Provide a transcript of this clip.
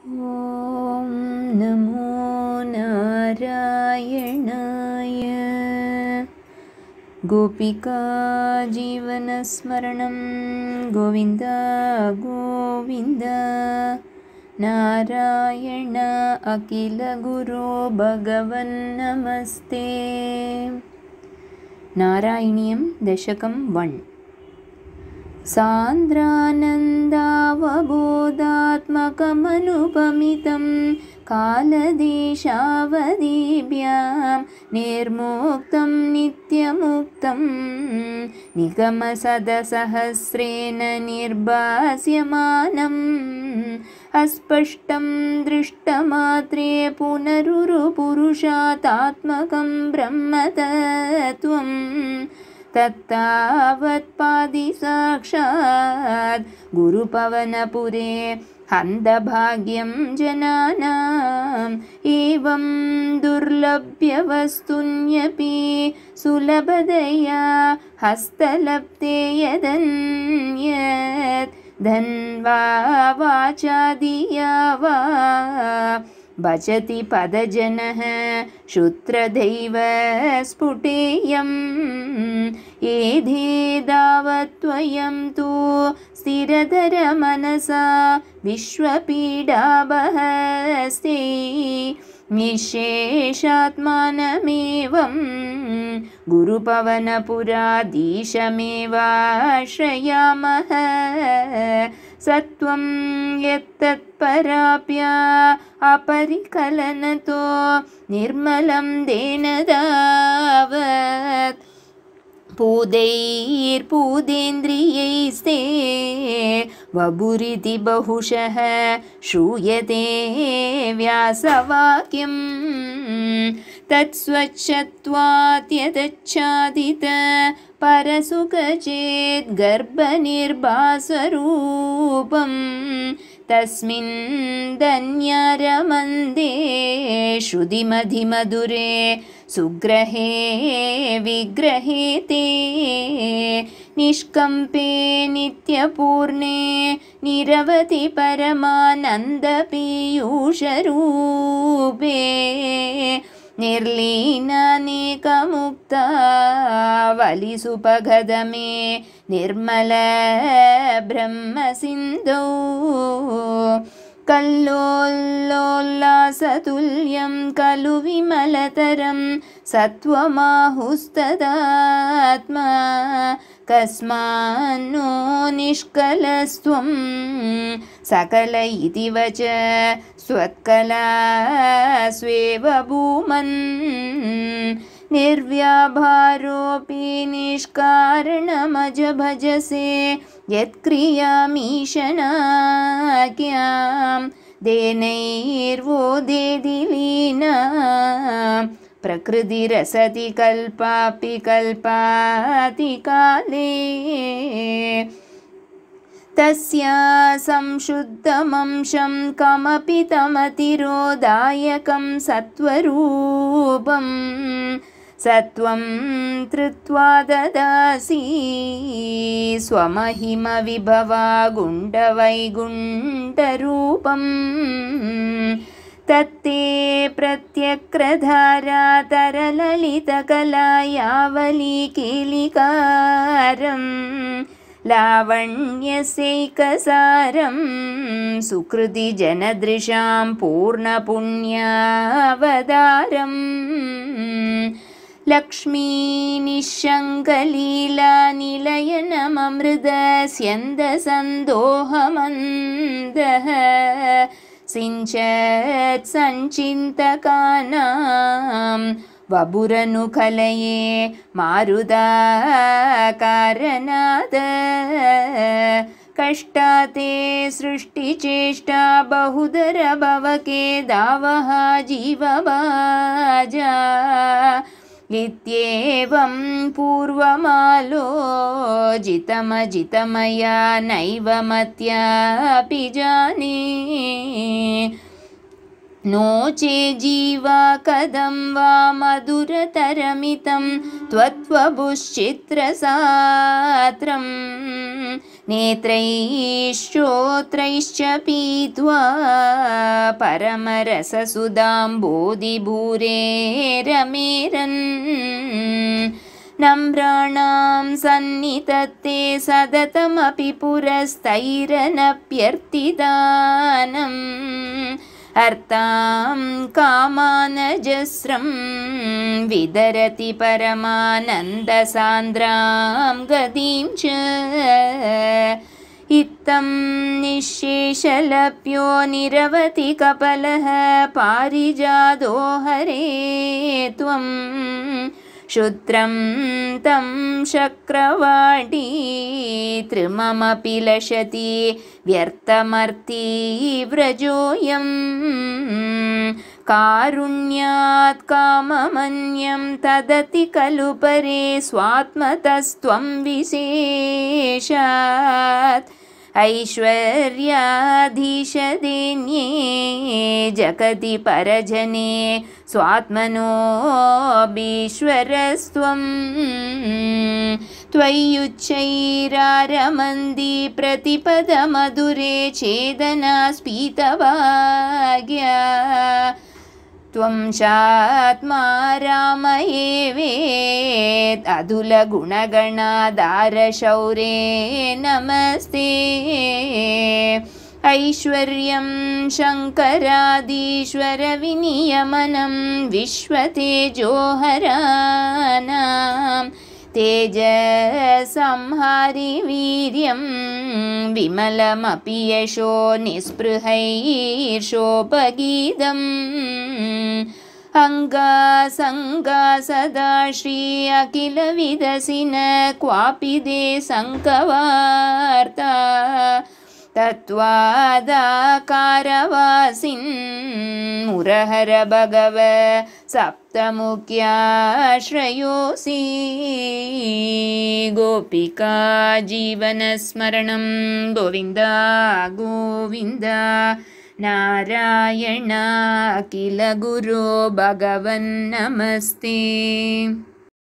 ॐ नमो नारायणाय। गोपिका जीवनस्मरणं गोविन्द गोविन्द। नारायण अखिलगुरो भगवन्नमस्ते। नारायणीयं दशकं 1। सान्द्रानन्दावबोधात्मकमनुपमितं कालदेशावधिभ्यां निर्मुक्तं नित्यमुक्तं निगमसदसहस्रेण निर्भास्यमानम् अस्पष्टं दृष्टमात्रे पुनरुरुपुरुषातात्मकं ब्रह्मतत्त्वं तत्तावत्पादि साक्षात् गुरुपवनपुरे हन्तभाग्यं जनानाम् एवं दुर्लभ्यवस्तुन्यपि सुलभतया हस्तलब्धे यदन्यत् धन्वा वाचादिया वा भजति पदजनः श्रुत्रदैव स्फुटेयं एधेदावत्वयं तु स्थिरधरमनसा विश्वपीडाबहस्ते निःशेषात्मानमेवं गुरुपवनपुराधीशमेवाश्रयामः सत्वं यत्तत्पराप्य अपरिकलनतो निर्मलं तेन तावत् पूदैर्पूदेन्द्रियैस्ते वपुरिति बहुशः श्रूयते व्यासवाक्यं तत्स्वच्छत्वात्यदच्छादित परसुखचेत् गर्भनिर्भास्वरूपं तस्मिन् धन्यरमन्दे श्रुतिमधिमधुरे सुग्रहे विग्रहे ते निष्कम्पे नित्यपूर्णे निरवधि परमानन्दपीयूषरूपे निर्लीनानेकमुक्ता वलिसुपगदमे निर्मल ब्रह्मसिन्धौ कल्लोल्लोल्लासतुल्यं खलु विमलतरं सत्त्वमाहुस्तदात्मा कस्मान्नो निष्कलस्त्वं सकल इति वच स्वत्कला स्वेव भूमन् निर्व्याभारोऽपि निष्कारणमज भजसे यत्क्रियामीशनाख्यां देनैर्वोदेति लीना प्रकृतिरसति कल्पापि कल्पाति काले तस्या संशुद्धमंशं कमपि तमतिरोधायकं सत्वरूपं सत्वं धृत्वा ददासि स्वमहिमविभवा गुण्डवैकुण्ठरूपम् तत्ते प्रत्यक्रधारा तरललितकला यावलीकीलिकारं लावण्यस्यैकसारं सुकृतिजनदृशां पूर्णपुण्यावतारम् लक्ष्मीनिःशङ्कलीलानिलयनममृतस्यन्दसन्दोहमन्दः सिञ्चत् सञ्चिन्तकानां वपुरनुकलये मारुदाकारनाद कष्टाते सृष्टिचेष्टा बहुधर भवके दावः जीवभाजा इत्येवं पूर्वमालोचितमजितमया नैव मत्यापि जाने नो चेज्जीवा कदं वा मधुरतरमितं त्वत्वभुश्चित्रसात्रं नेत्रैश्चोत्रैश्च पीत्वा परमरससुधाम्बोधिभूरेरमेरन् नम्राणां सन्निधत्ते सततमपि पुरस्तैरनप्यर्थिदानम् अर्तां कामानजस्रं विदरति परमानन्दसान्द्रां गतिं च इत्थं निःशेषलभ्यो निरवधिकफलः पारिजातो हरे त्वं क्षुद्रं तं शक्रवाटी त्रिममपि लशति व्यर्थमर्तीव्रजोऽयं कारुण्यात् काममन्यं तदति खलु परे स्वात्मतस्त्वं विशेषात् ऐश्वर्याधीशदेन्ये जगति परजने स्वात्मनोऽभीश्वरस्त्वं त्वय्युच्चैरारमन्दी प्रतिपदमधुरे चेदना स्फीतभाग्या त्वं चात्मा राम एवेत् अतुलगुणगणाधारशौरे नमस्ते ऐश्वर्यं शङ्करादीश्वरविनियमनं विश्वतेजोहरानां तेजसंहारि वीर्यं विमलमपि यशो निःस्पृहैर्षोपगीतम् अङ्गासङ्गा सदा श्री अखिलविदसिन क्वापि दे सङ्कवार्ता तत्त्वादाकारवासिन् मुरहर भगव सप्तमुख्याश्रयोऽसि गोपिका जीवनस्मरणं गोविन्द गोविन्द नारायण अखिल गुरो भगवन् नमस्ते।